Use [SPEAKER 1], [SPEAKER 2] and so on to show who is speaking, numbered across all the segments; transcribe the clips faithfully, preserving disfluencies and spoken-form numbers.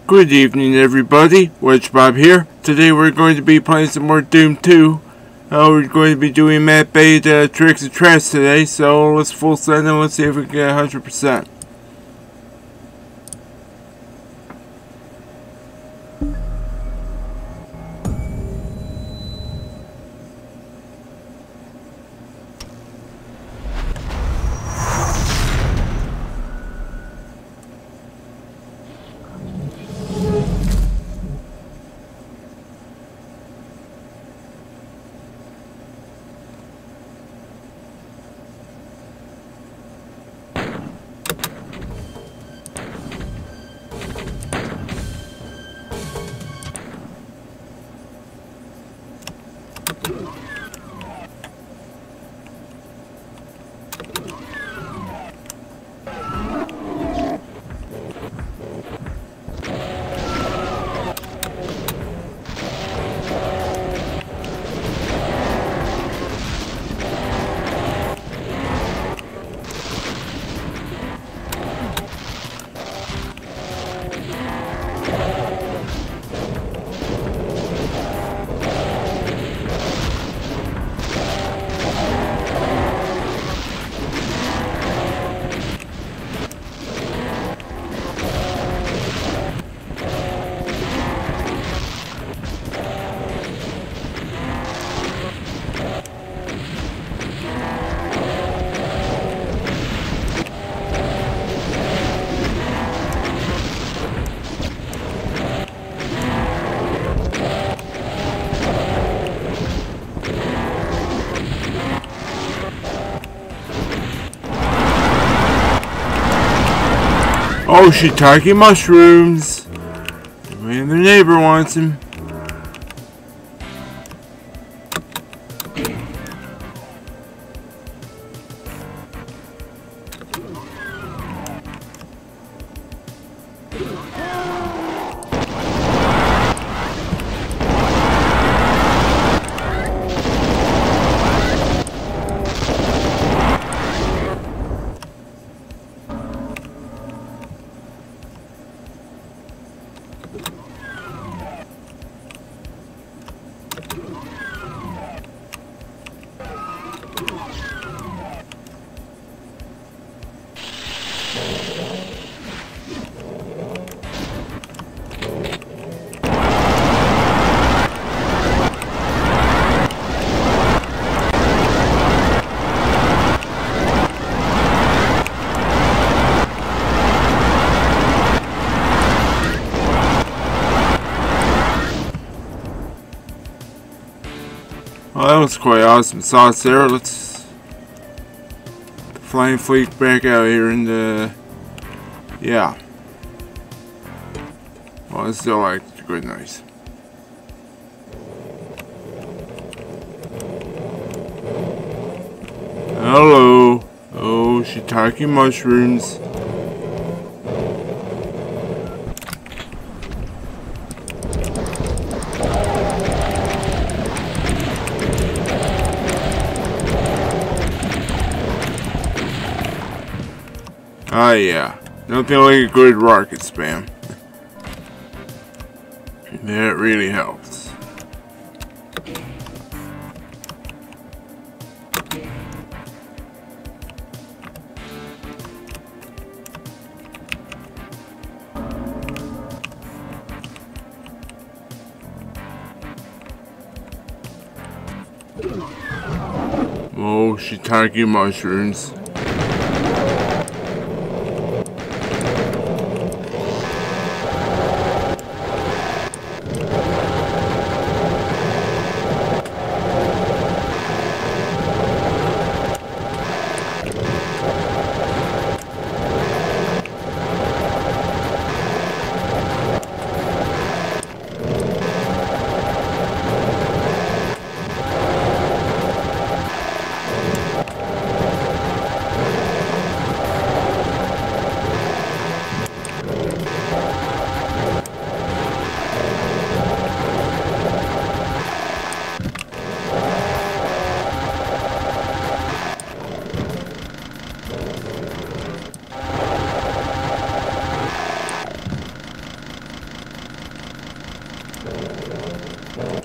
[SPEAKER 1] Good evening, everybody. WedgeBob here. Today we're going to be playing some more Doom two. Uh, we're going to be doing Matt Bait uh, Tricks and Trash today, so let's full send and let's see if we can get one hundred percent. Oh, shiitake mushrooms! And their neighbor wants them. Well, that was quite awesome sauce there. Let's the Flying Fleet back out here and uh, yeah. Well, I still like the good nice. Hello. Oh, shiitake mushrooms. Ah, yeah. Nothing like a good rocket spam. That really helps. Oh, shiitake mushrooms.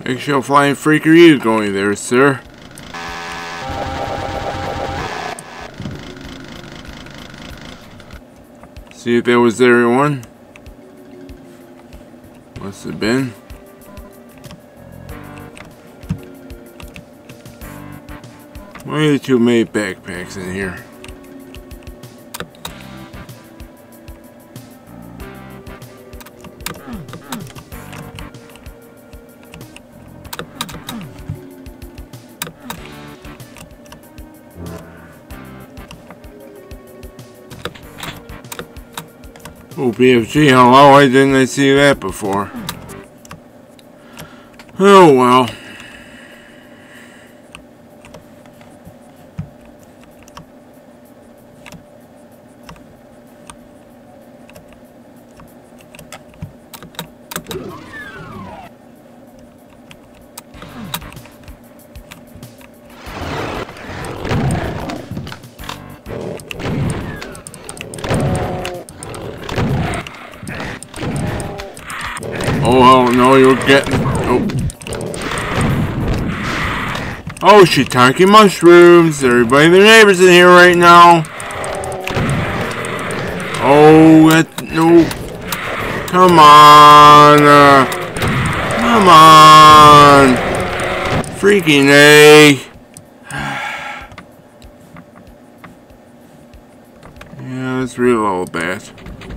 [SPEAKER 1] Eggshell flying freak are you going there, sir? See if that was everyone. Must have been. Way too many backpacks in here. Oh, B F G, hello, why didn't I see that before? Oh, well. Oh, hell no, you're getting... Oh. Oh, shiitake mushrooms. Everybody and their neighbors in here right now. Oh, that... No. Come on. Uh, come on. Freaking A. Yeah, let's reload that.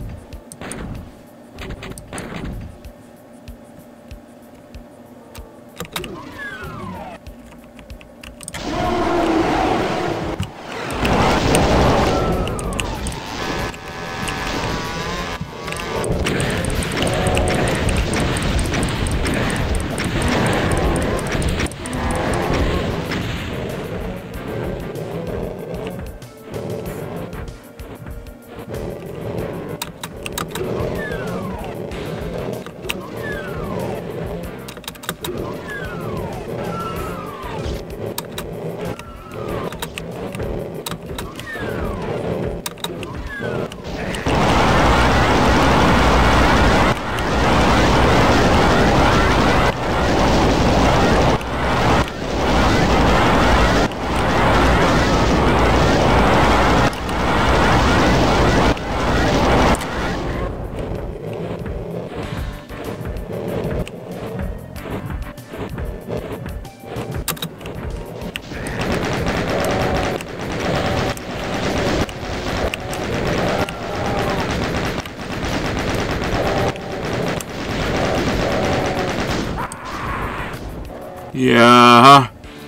[SPEAKER 1] Yeah.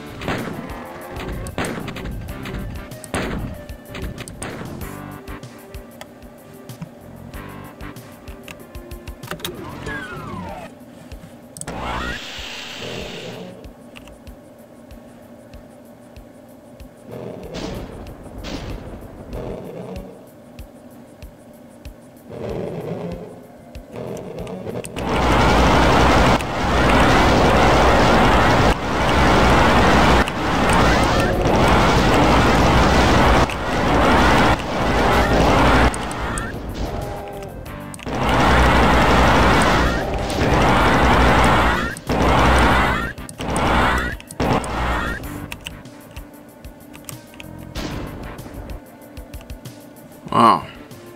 [SPEAKER 1] Wow.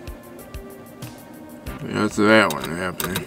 [SPEAKER 1] That's that one happening.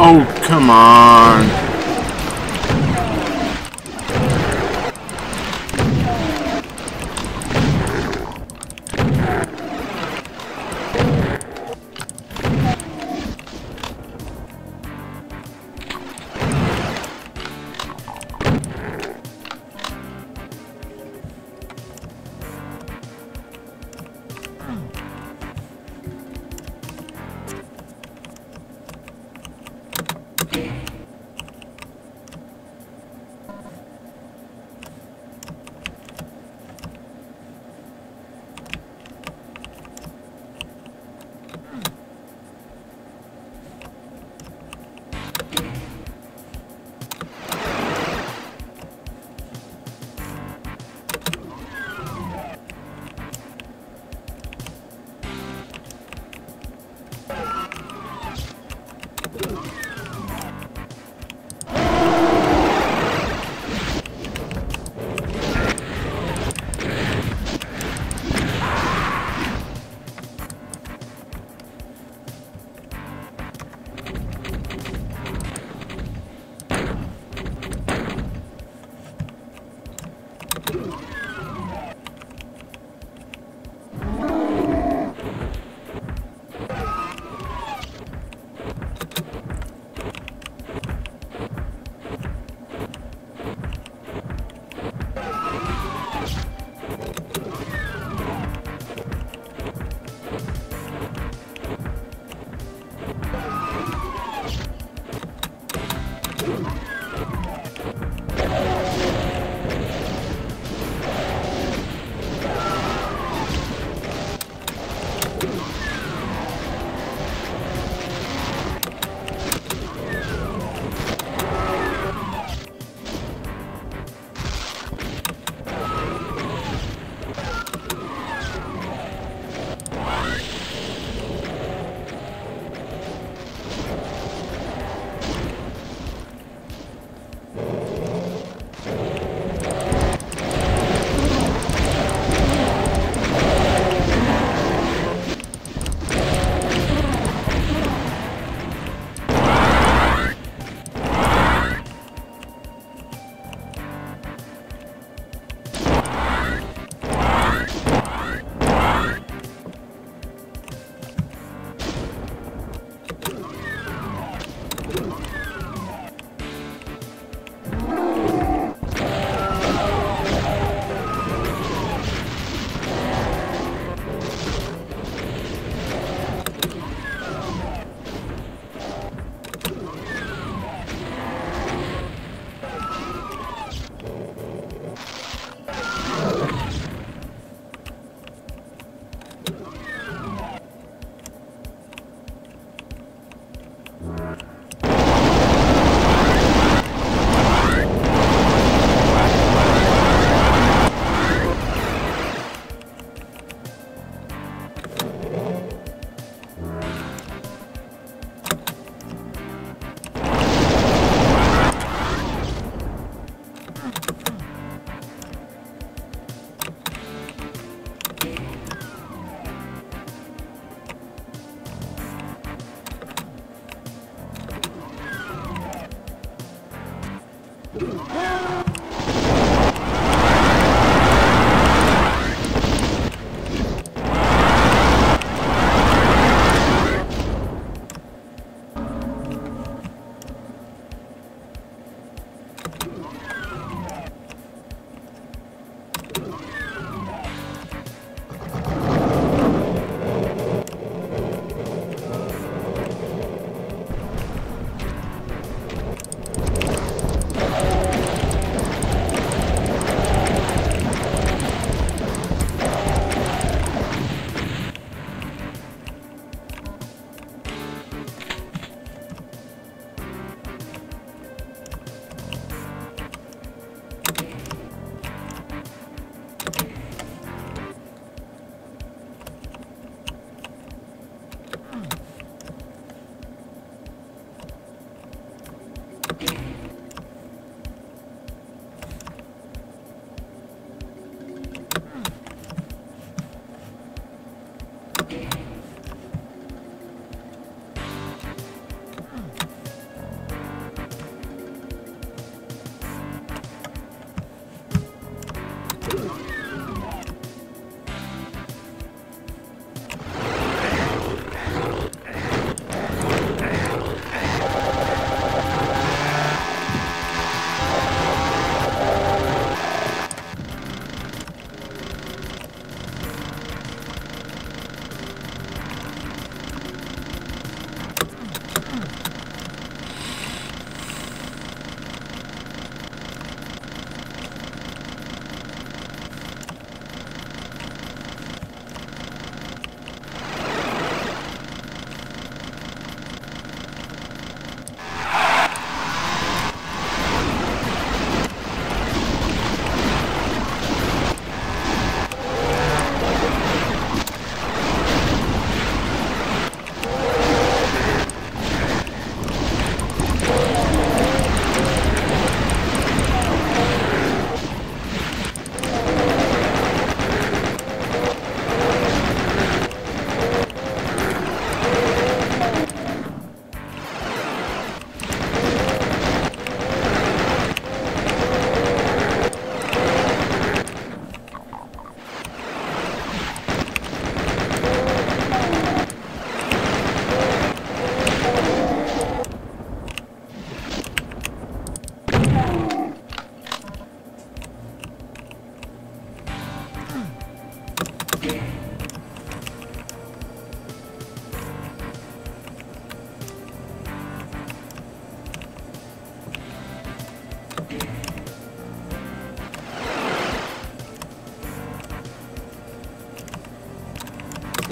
[SPEAKER 1] Oh, come on.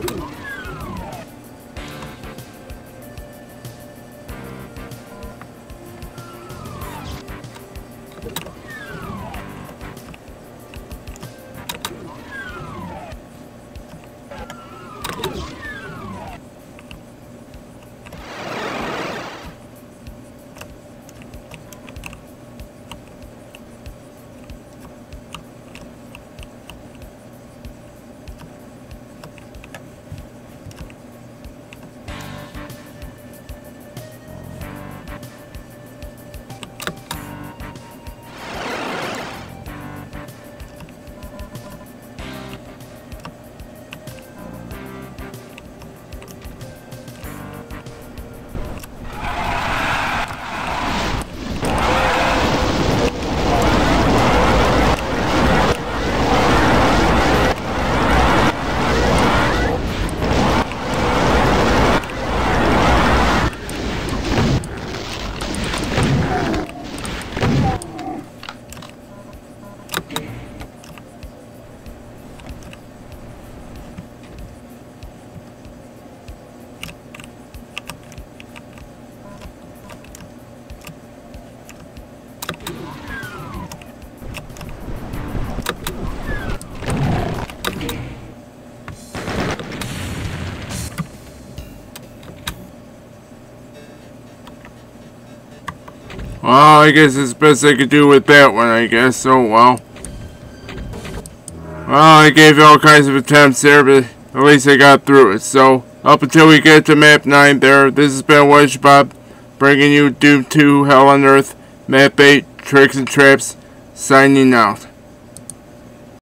[SPEAKER 1] Well, I guess it's best I could do with that one, I guess. So, well. Well, I gave you all kinds of attempts there, but at least I got through it. So, up until we get to map nine there, this has been WedgeBob, bringing you Doom two, Hell on Earth, map eight, Tricks and Traps, signing out.